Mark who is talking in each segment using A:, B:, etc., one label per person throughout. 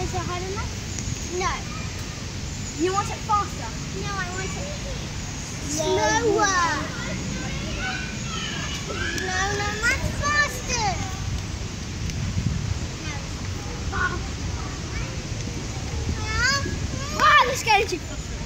A: it harder than that? No. You want it faster? No, I want it slower. No, much faster. No. Wow, let's get it.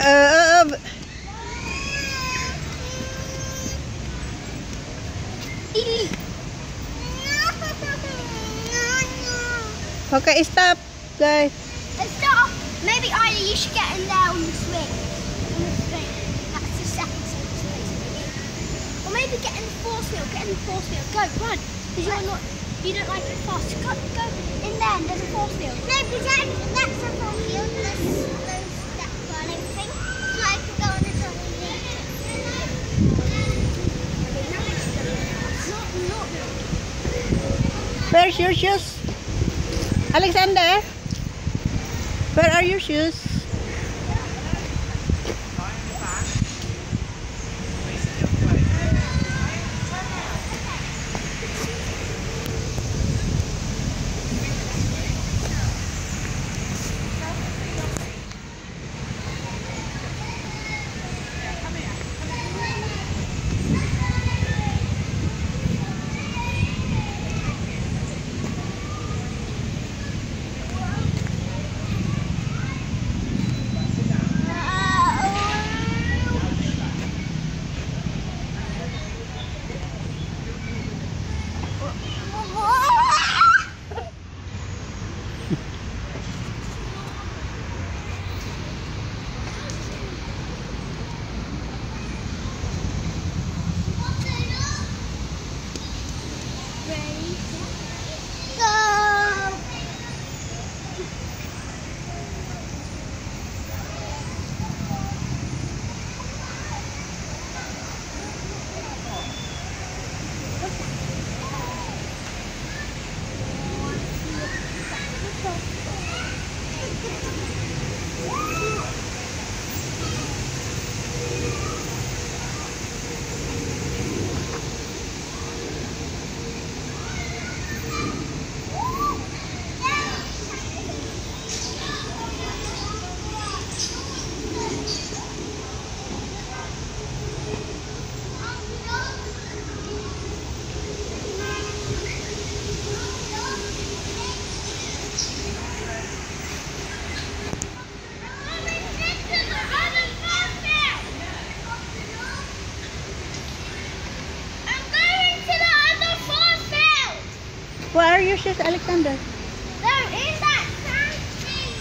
B: Okay, stop, guys.
A: Stop. Maybe Ida, you should get in there on the swing. That's the second space. Or maybe get in the force field. Get in the force field. Go, run. Because you don't like it fast. Go in there. And there's a force field. No, because that's a force field. There's that running thing. So I can go on the trampoline. Not really.
B: Where's your shoes? Alexander? Where are your shoes? Where are your shoes, Alexander?
A: There is that sand thing.